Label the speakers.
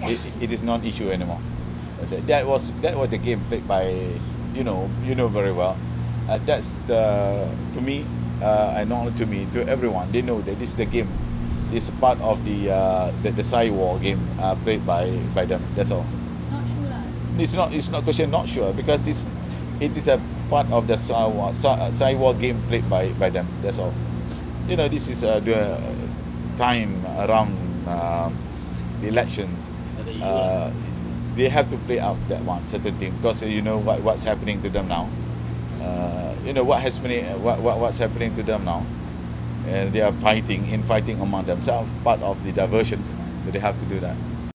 Speaker 1: it is not issue anymore. That was the game played by, you know very well. That's to me, and not only to me, to everyone. They know that this is the game. It's part of the Psy war game played by them. That's all.
Speaker 2: It's not true, lah.
Speaker 1: It's not question not sure, because it is a part of the Psy war game played by them. That's all. This is the time around the elections. They have to play out that one certain thing, because what's happening to them now. What's happening to them now, and they are fighting among themselves, part of the diversion, so they have to do that.